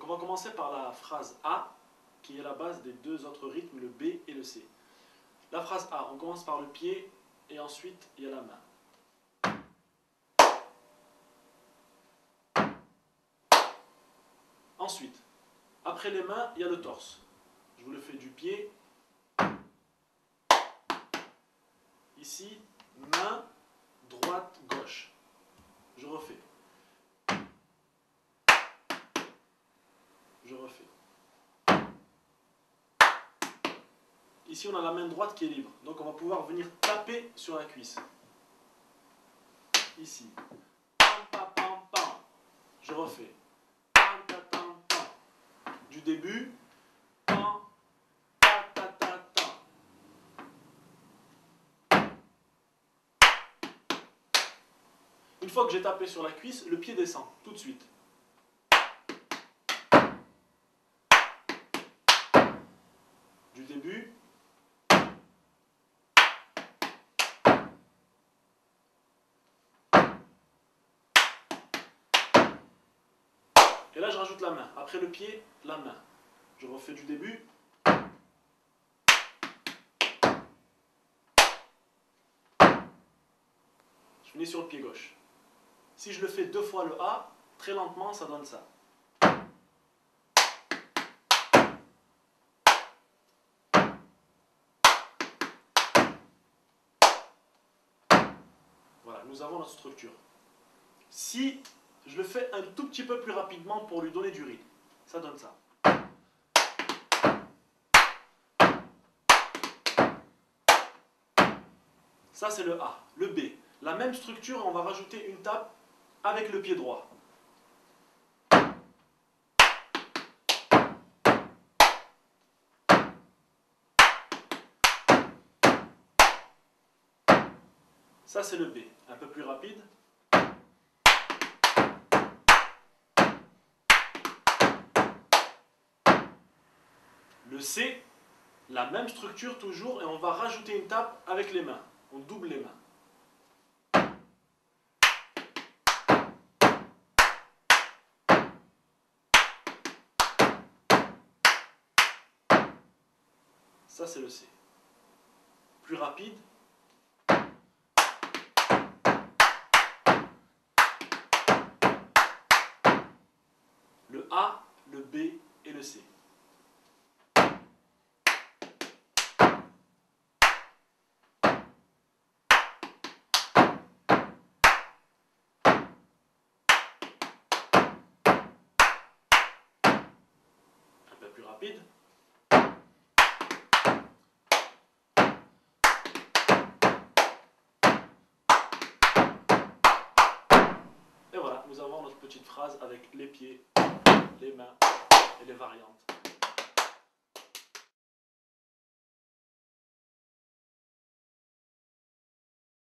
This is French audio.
on va commencer par la phrase A, qui est la base des deux autres rythmes, le B et le C. La phrase A, on commence par le pied et ensuite il y a la main. Ensuite, après les mains, il y a le torse. Je vous le fais du pied. Ici, main, droite, gauche. Je refais. Je refais. Ici, on a la main droite qui est libre. Donc, on va pouvoir venir taper sur la cuisse. Ici. Pam, pam, pam, pam. Je refais. Pam, pam, pam, pam. Du début. Pam, ta, ta, ta, ta. Une fois que j'ai tapé sur la cuisse, le pied descend tout de suite. Du début. Et là, je rajoute la main. Après le pied, la main. Je refais du début. Je finis sur le pied gauche. Si je le fais 2 fois le A, très lentement, ça donne ça. Voilà, nous avons notre structure. Si je le fais un tout petit peu plus rapidement pour lui donner du rythme, ça donne ça. Ça, c'est le A. Le B. La même structure, on va rajouter une tape avec le pied droit. Ça, c'est le B. Un peu plus rapide. Le C, la même structure toujours, et on va rajouter une tape avec les mains. On double les mains. Ça, c'est le C. Plus rapide. Le A, le B et le C. Un peu plus rapide. Et voilà, nous avons notre petite phrase avec les pieds, les mains et les variantes.